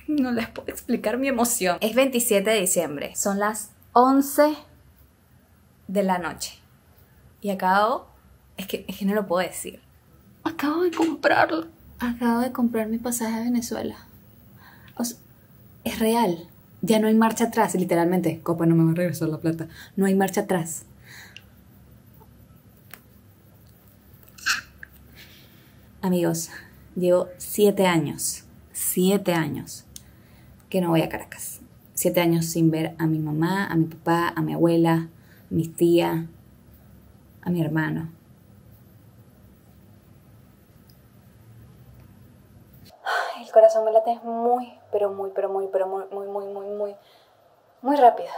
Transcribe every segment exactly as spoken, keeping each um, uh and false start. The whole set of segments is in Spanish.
No les puedo explicar mi emoción. Es veintisiete de diciembre. Son las once de la noche. Y acabo... Es que, es que no lo puedo decir. Acabo de comprarlo. Acabo de comprar mi pasaje a Venezuela. O sea, es real. Ya no hay marcha atrás, literalmente. Copa, no me va a regresar la plata. No hay marcha atrás. Amigos, llevo siete años, siete años que no voy a Caracas. Siete años sin ver a mi mamá, a mi papá, a mi abuela, a mis tías, a mi hermano. El corazón me late muy, pero muy, pero muy, pero muy, muy, muy, muy, muy, muy rápido.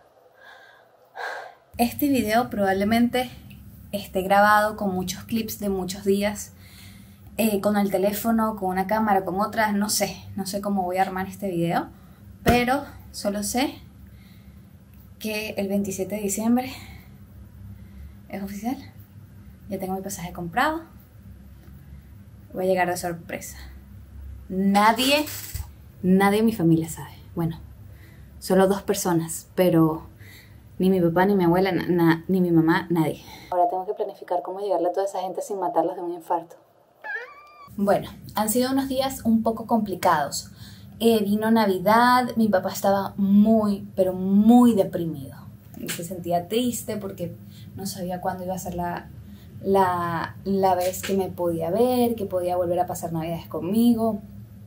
Este video probablemente esté grabado con muchos clips de muchos días. Eh, con el teléfono, con una cámara, con otras, no sé, no sé cómo voy a armar este video, pero solo sé que el veintisiete de diciembre es oficial, ya tengo mi pasaje comprado, voy a llegar de sorpresa. Nadie, nadie en mi familia sabe, bueno, solo dos personas, pero ni mi papá, ni mi abuela, na, na, ni mi mamá, nadie. Ahora tengo que planificar cómo llegarle a toda esa gente sin matarlos de un infarto. Bueno, han sido unos días un poco complicados. Eh, vino Navidad, mi papá estaba muy, pero muy deprimido. Se sentía triste porque no sabía cuándo iba a ser la, la, la vez que me podía ver, que podía volver a pasar Navidades conmigo.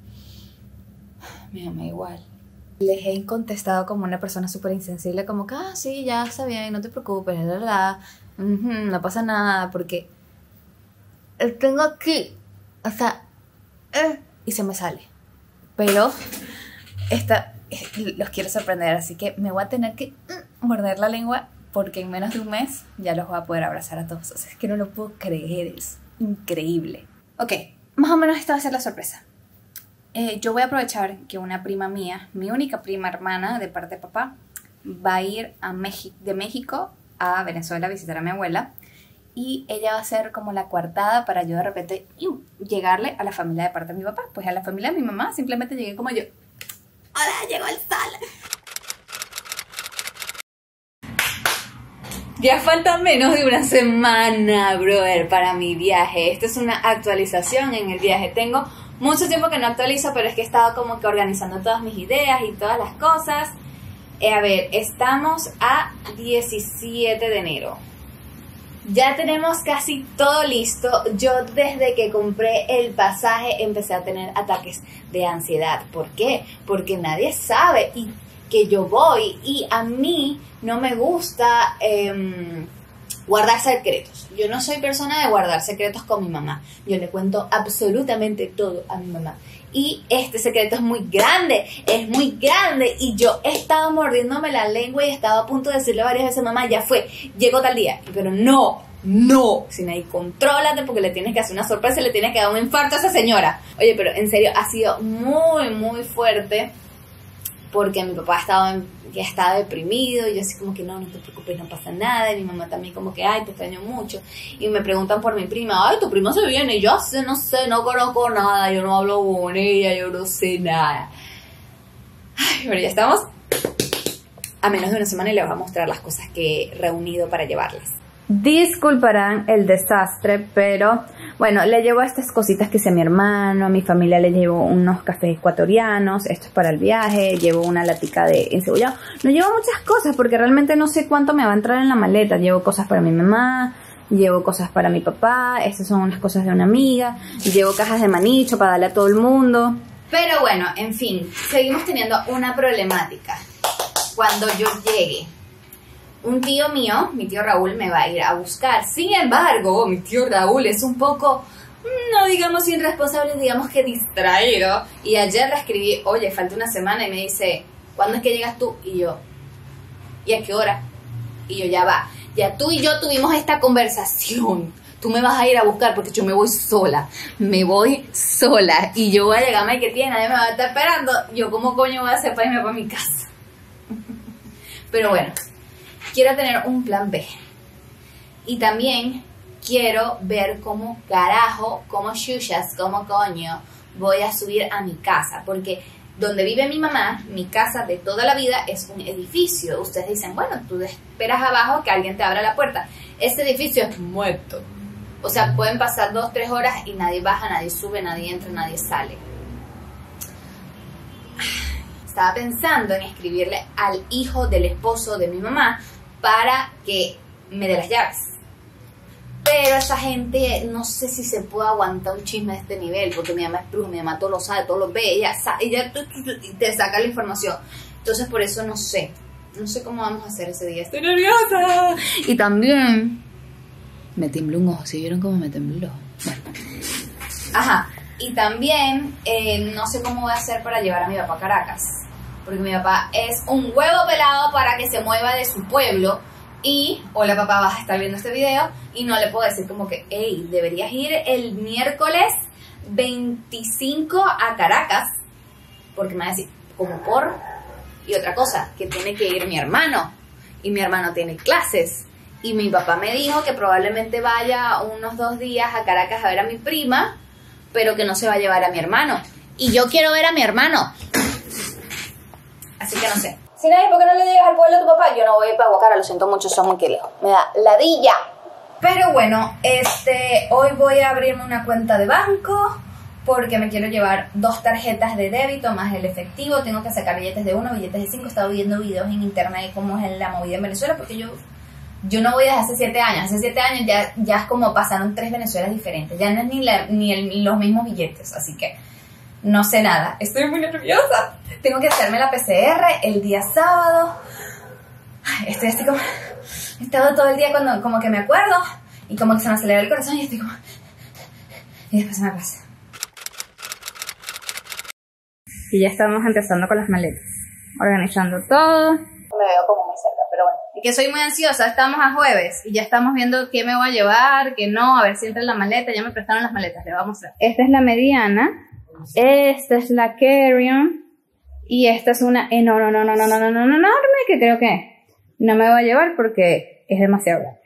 Mi mamá igual. Les he contestado como una persona súper insensible, como que, ah, sí, ya está bien, no te preocupes, la verdad, uh-huh, no pasa nada, porque tengo aquí... O sea, eh, y se me sale. Pero esta, eh, los quiero sorprender, así que me voy a tener que mm, morder la lengua porque en menos de un mes ya los voy a poder abrazar a todos. O sea, es que no lo puedo creer, es increíble. Ok, más o menos esta va a ser la sorpresa. Eh, yo voy a aprovechar que una prima mía, mi única prima hermana de parte de papá, va a ir a México, de México a Venezuela a visitar a mi abuela. Y ella va a ser como la coartada para yo de repente llegarle a la familia de parte de mi papá. Pues a la familia de mi mamá simplemente llegué como yo. ¡Hola, llegó el sol! Ya falta menos de una semana, brother, para mi viaje. Esto es una actualización en el viaje. Tengo mucho tiempo que no actualizo, pero es que he estado como que organizando todas mis ideas y todas las cosas. Eh, a ver, estamos a diecisiete de enero. Ya tenemos casi todo listo. Yo desde que compré el pasaje empecé a tener ataques de ansiedad. ¿Por qué? Porque nadie sabe y que yo voy y a mí no me gusta eh, guardar secretos. Yo no soy persona de guardar secretos con mi mamá. Yo le cuento absolutamente todo a mi mamá. Y este secreto es muy grande, es muy grande. Y yo he estado mordiéndome la lengua y he estado a punto de decirle varias veces, mamá, ya fue, llegó tal día. Pero no, no, Sinaí, contrólate porque le tienes que hacer una sorpresa y le tienes que dar un infarto a esa señora. Oye, pero en serio, ha sido muy, muy fuerte. Porque mi papá estaba, en, ya estaba deprimido y yo así como que no, no te preocupes, no pasa nada. Y mi mamá también como que, ay, te extraño mucho. Y me preguntan por mi prima, ay, tu prima se viene. Y yo sé, no sé, no conozco nada, yo no hablo con ella, yo no sé nada. Ay, pero ya estamos a menos de una semana y les voy a mostrar las cosas que he reunido para llevarles. Disculparán el desastre, pero bueno, le llevo estas cositas que hice a mi hermano, a mi familia le llevo unos cafés ecuatorianos, esto es para el viaje, llevo una latica de encebollado. No llevo muchas cosas porque realmente no sé cuánto me va a entrar en la maleta. Llevo cosas para mi mamá, llevo cosas para mi papá, estas son unas cosas de una amiga, llevo cajas de manicho para darle a todo el mundo. Pero bueno, en fin, seguimos teniendo una problemática. Cuando yo llegue, un tío mío, mi tío Raúl, me va a ir a buscar. Sin embargo, mi tío Raúl es un poco, no digamos irresponsable, digamos que distraído. Y ayer le escribí, oye, falta una semana, y me dice, ¿cuándo es que llegas tú? Y yo, ¿y a qué hora? Y yo, ya va, ya tú y yo tuvimos esta conversación. Tú me vas a ir a buscar porque yo me voy sola. Me voy sola. Y yo voy a llegar a Maiquetía y nadie me va a estar esperando. Yo, ¿cómo coño voy a hacer para irme para mi casa? Pero bueno, quiero tener un plan B. Y también quiero ver cómo carajo, cómo chuchas, cómo coño voy a subir a mi casa. Porque donde vive mi mamá, mi casa de toda la vida, es un edificio. Ustedes dicen, bueno, tú esperas abajo que alguien te abra la puerta. Este edificio es muerto. O sea, pueden pasar dos, tres horas y nadie baja, nadie sube, nadie entra, nadie sale. Estaba pensando en escribirle al hijo del esposo de mi mamá para que me dé las llaves. Pero esa gente, no sé si se puede aguantar un chisme de este nivel, porque mi mamá es bruja, mi mamá todo lo sabe, todo lo ve, ella, sabe, ella te saca la información. Entonces por eso no sé, no sé cómo vamos a hacer ese día. Estoy nerviosa. Y también me tembló un ojo, ¿sí vieron cómo me tembló? Bueno. Ajá, y también eh, no sé cómo voy a hacer para llevar a mi papá a Caracas, porque mi papá es un huevo pelado para que se mueva de su pueblo. Y, hola papá, vas a estar viendo este video y no le puedo decir como que, hey, deberías ir el miércoles veinticinco a Caracas, porque me va a decir, ¿cómo por? Y otra cosa, que tiene que ir mi hermano, y mi hermano tiene clases, y mi papá me dijo que probablemente vaya unos dos días a Caracas a ver a mi prima, pero que no se va a llevar a mi hermano, y yo quiero ver a mi hermano, así que no sé. Si nadie, ¿por qué no le digas al pueblo a tu papá? Yo no voy para Guacara, lo siento mucho, son muy lejos. Me da ladilla. Pero bueno, este, hoy voy a abrirme una cuenta de banco porque me quiero llevar dos tarjetas de débito más el efectivo. Tengo que sacar billetes de uno, billetes de cinco. He estado viendo videos en internet de cómo es la movida en Venezuela porque yo, yo no voy desde hace siete años. Hace siete años ya, ya es como pasaron tres Venezuelas diferentes. Ya no es ni, la, ni el, los mismos billetes, así que no sé nada. Estoy muy nerviosa. Tengo que hacerme la P C R el día sábado. Estoy así como... He estado todo el día cuando, como que me acuerdo y como que se me acelera el corazón y estoy como... Y después se me pasa. Y ya estamos empezando con las maletas. Organizando todo. Me veo como muy cerca, pero bueno. Y que soy muy ansiosa. Estamos a jueves y ya estamos viendo qué me voy a llevar, qué no. A ver si entra en la maleta. Ya me prestaron las maletas. Les voy a mostrar. Esta es la mediana. Esta es la carry-on. Y esta es una enorme, no, no, no, no, no, no, enorme que creo que no me voy a llevar porque es demasiado grande.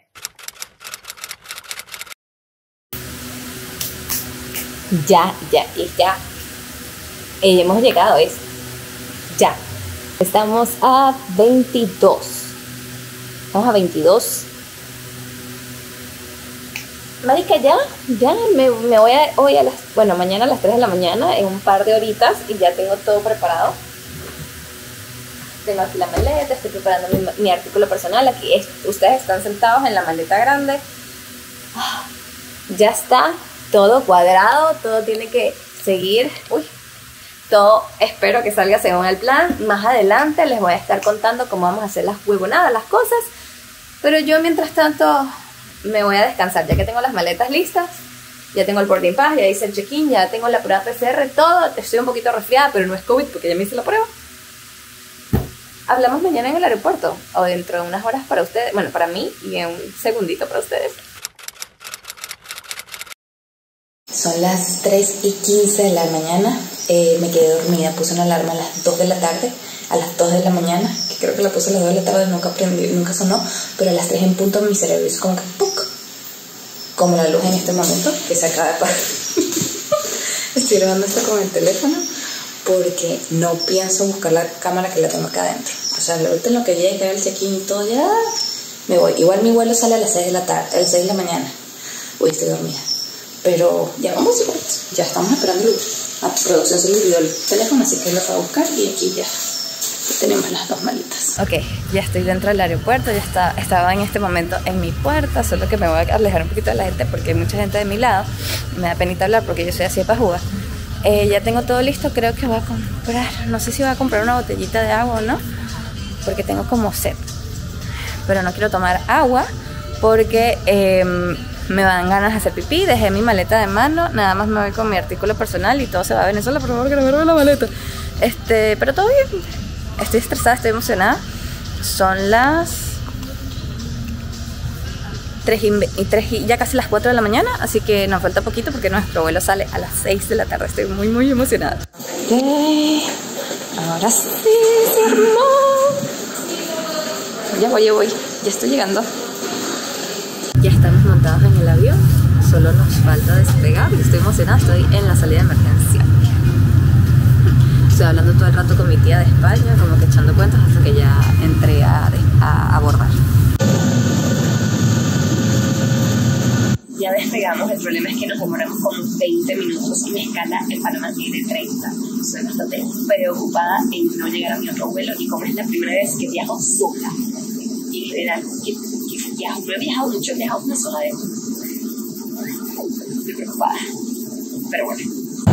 Ya, ya, ya. Eh, hemos llegado, es ya. Estamos a veintidós. Estamos a veintidós. Marica, ya, ya me, me voy a hoy a las, bueno, mañana a las tres de la mañana, en un par de horitas, y ya tengo todo preparado. Tengo aquí la maleta, estoy preparando mi, mi artículo personal. Aquí es, ustedes están sentados en la maleta grande. Oh, ya está todo cuadrado, todo tiene que seguir. Uy, todo espero que salga según el plan. Más adelante les voy a estar contando cómo vamos a hacer las huevonadas, las cosas. Pero yo mientras tanto me voy a descansar, ya que tengo las maletas listas. Ya tengo el boarding pass, ya hice el check-in, ya tengo la prueba P C R, todo. Estoy un poquito resfriada, pero no es COVID porque ya me hice la prueba. Hablamos mañana en el aeropuerto, o dentro de unas horas para ustedes, bueno, para mí, y en un segundito para ustedes. Son las tres y quince de la mañana, eh, me quedé dormida, puse una alarma a las dos de la tarde, a las dos de la mañana, que creo que la puse a las dos de la tarde, nunca aprendí, nunca sonó, pero a las tres en punto mi cerebro hizo como que ¡puc! Como la luz en este momento, que se acaba de apagar. Estoy grabando esto con el teléfono, porque no pienso buscar la cámara que la tengo acá adentro. O sea, ahorita en lo que llegue, que haga el check-in y todo, ya me voy. Igual mi vuelo sale a las seis de la tarde, a las seis de la mañana. Uy, estoy dormida. Pero ya vamos, ya estamos esperando luz. A tu producción se le olvidó el teléfono, así que lo voy a buscar y aquí ya tenemos las dos maletas. Ok, ya estoy dentro del aeropuerto, ya está, estaba en este momento en mi puerta, solo que me voy a alejar un poquito de la gente porque hay mucha gente de mi lado. Me da penita hablar porque yo soy así de pajuga. Eh, ya tengo todo listo, creo que voy a comprar, no sé si voy a comprar una botellita de agua o no, porque tengo como sed. Pero no quiero tomar agua porque eh, me dan ganas de hacer pipí. Dejé mi maleta de mano, nada más me voy con mi artículo personal y todo se va a Venezuela, por favor que no me roben la maleta. Este, pero todo bien, estoy estresada, estoy emocionada. Son las tres y, y tres y ya casi las cuatro de la mañana, así que nos falta poquito porque nuestro vuelo sale a las seis de la tarde. Estoy muy muy emocionada. Okay. Ahora sí se armó. Ya voy, ya voy, ya estoy llegando. Ya estamos montados en el avión, solo nos falta despegar y estoy emocionada, estoy en la salida de emergencia. O sea, hablando todo el rato con mi tía de España, como que echando cuentas hasta que ya entré a, a abordar. Ya despegamos, el problema es que nos demoramos como veinte minutos y mi escala en Panamá tiene treinta. Soy bastante preocupada en no llegar a mi otro vuelo y como es la primera vez que viajo sola. Y en general, que, que viajo, no he viajado mucho, he viajado una sola vez. Estoy preocupada, pero bueno.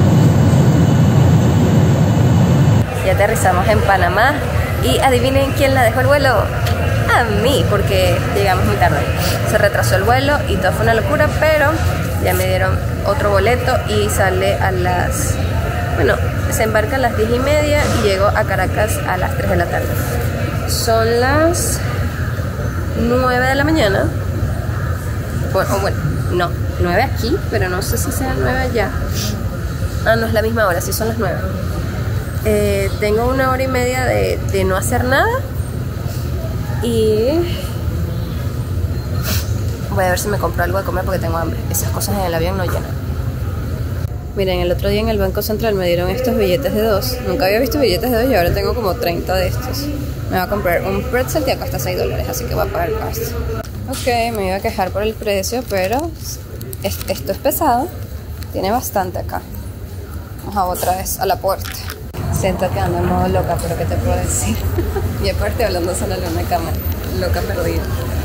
Ya aterrizamos en Panamá y adivinen quién la dejó el vuelo. A mí, porque llegamos muy tarde. Se retrasó el vuelo y todo fue una locura, pero ya me dieron otro boleto y sale a las... Bueno, se embarca a las diez y media y llego a Caracas a las tres de la tarde. Son las nueve de la mañana. Bueno, bueno, no, nueve aquí, pero no sé si sea nueve allá. Ah, no es la misma hora, sí son las nueve. Eh, tengo una hora y media de, de no hacer nada. Y voy a ver si me compro algo de comer porque tengo hambre. Esas cosas en el avión no llenan. Miren, el otro día en el Banco Central me dieron estos billetes de dos. Nunca había visto billetes de dos y ahora tengo como treinta de estos. Me voy a comprar un pretzel que cuesta seis dólares, así que voy a pagar el costo. Ok, me iba a quejar por el precio, pero esto es pesado. Tiene bastante acá. Vamos a otra vez a la puerta. Siento que ando en modo loca, pero ¿qué te puedo decir? Y aparte hablando sola en una cámara, loca perdida.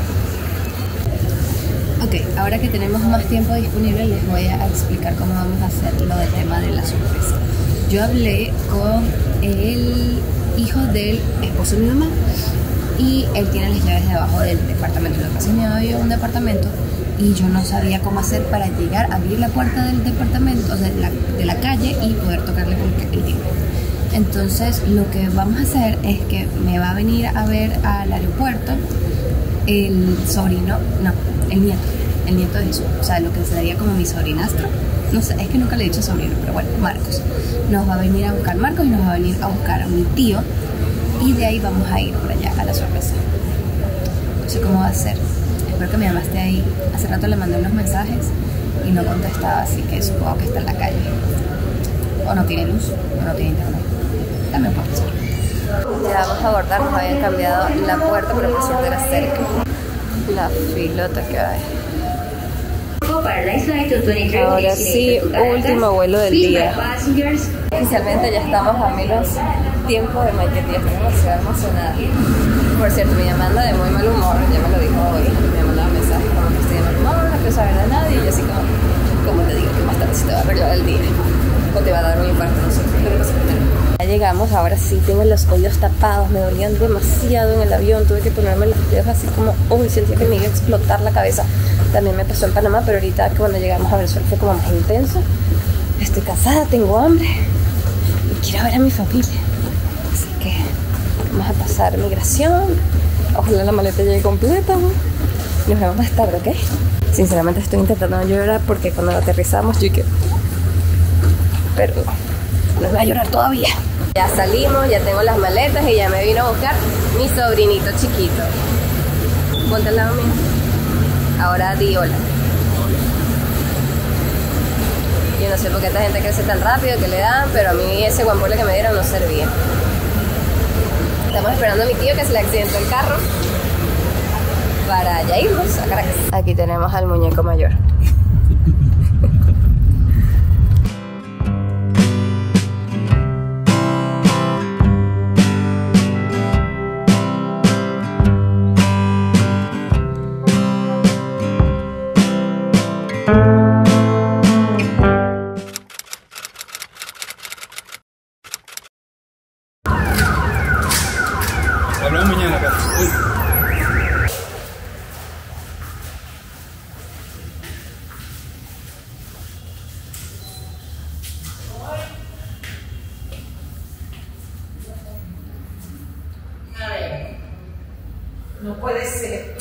Ok, ahora que tenemos más tiempo disponible les voy a explicar cómo vamos a hacer lo del tema de la sorpresa. Yo hablé con el hijo del esposo de mi mamá y él tiene las llaves de abajo del departamento. Lo que pasa es que me había un departamento y yo no sabía cómo hacer para llegar, abrir la puerta del departamento, o sea, de la, de la calle y poder tocarle con el timbre. Entonces lo que vamos a hacer es que me va a venir a ver al aeropuerto el sobrino, no, el nieto, el nieto de Jesús, o sea, lo que sería como mi sobrinastro, no sé, es que nunca le he dicho sobrino, pero bueno, Marcos, nos va a venir a buscar Marcos y nos va a venir a buscar a mi tío y de ahí vamos a ir por allá a la sorpresa. No sé cómo va a ser, espero que mi mamá esté ahí. Hace rato le mandé unos mensajes y no contestaba, así que supongo que está en la calle, o no tiene luz, o no tiene internet. También puede ser. Ya vamos a abordar, nos habían cambiado la puerta, pero por suerte era cerca. La filota que hay. Ahora sí, último vuelo del día. Oficialmente ya estamos a menos tiempo de Maiquetía, estoy demasiado emocionada. Por cierto, mi mamá anda de muy mal humor, ya me lo dijo hoy. Me mandaba mensajes como que estoy de mal humor, no quiero saber de nadie. Y yo así como, como te digo, que más tarde se te va a arreglar el día. O te va a dar un infarto, no sé, lo que pasa es que ya llegamos, ahora sí tengo los oídos tapados, me dolían demasiado en el avión, tuve que ponerme los dedos así como, uy, sentía que me iba a explotar la cabeza. También me pasó en Panamá, pero ahorita cuando llegamos a Venezuela fue como más intenso. Estoy cansada, tengo hambre y quiero ver a mi familia, así que vamos a pasar migración. Ojalá la maleta llegue completa, ¿no? Nos vemos más tarde, ¿ok? Sinceramente estoy intentando no llorar porque cuando aterrizamos yo que... pero no voy a llorar todavía. Ya salimos, ya tengo las maletas y ya me vino a buscar mi sobrinito chiquito. Ponte al lado mío. Ahora di hola. Yo no sé por qué esta gente crece tan rápido que le dan, pero a mí ese guampole que me dieron no servía. Estamos esperando a mi tío que se le accidentó el carro para ya irnos a Caracas. Aquí tenemos al muñeco mayor. Hablamos mañana, acá. No puede ser.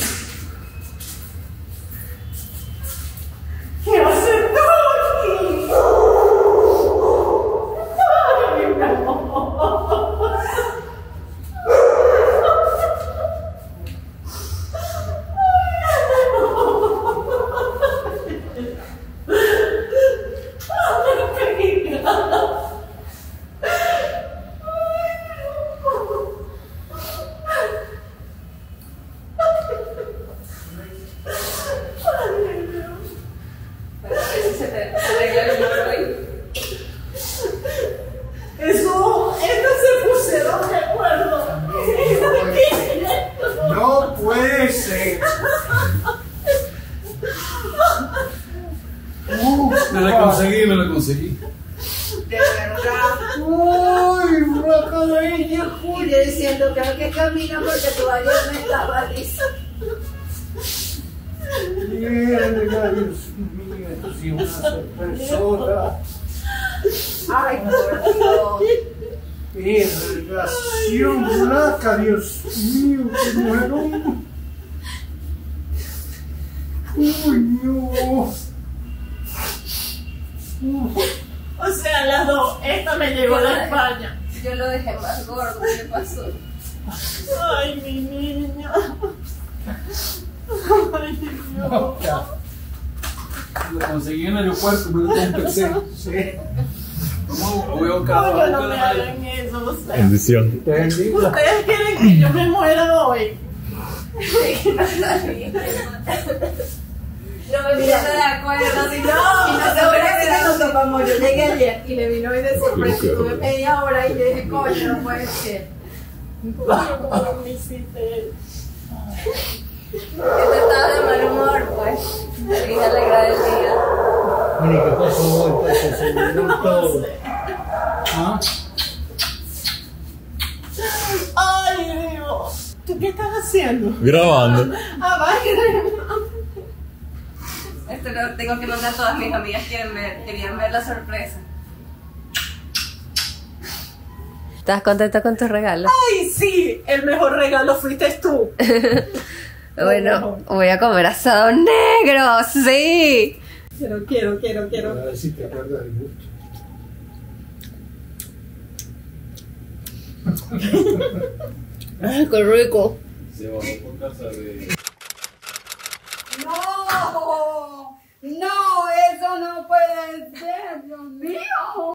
conseguí. De verdad. ¡Uy, flaca bella! Y yo diciendo, creo que camina porque tu ayer me estaba liso. Mierda, Dios mío, esto sí es una sorpresota. Ay, por Dios. Vergación, flaca, Dios mío, qué mujerón. Uy, no. O sea, las dos. Esta me llegó de España. Yo lo dejé más gordo, ¿qué pasó? Ay, mi niña. Ay, Dios. Lo conseguí en el aeropuerto, me lo compensé. Sí. ¿Cómo voy a buscar? Coño, no me hagan eso. O sea, Bendición. Te bendiga. ¿ustedes quieren que yo me muera hoy? No me puse de acuerdo, si no, y no seguro que nos topamos. Yo llegué ayer y le vino hoy de sorpresa. Estuve media hora y le dije, coño, no puede ser. ¿Cómo me hiciste? Que tú estabas de mal humor, pues. Me vine a alegrar el día. Mira, ¿qué pasó hoy? Pues se celebró todo. ¿Ah? Ay, Dios. ¿Tú qué estás haciendo? Grabando. Ah, vaya. Esto lo tengo que mandar a todas mis amigas, quieren ver, querían ver la sorpresa. ¿Estás contenta con tu regalo? Ay, sí. El mejor regalo fuiste tú. Bueno, voy a comer asado negro, sí. Quiero, quiero, quiero, quiero. A ver si te acuerdas del gusto. Ay, qué rico. Se bajó por casa de... No, no, eso no puede ser, Dios mío.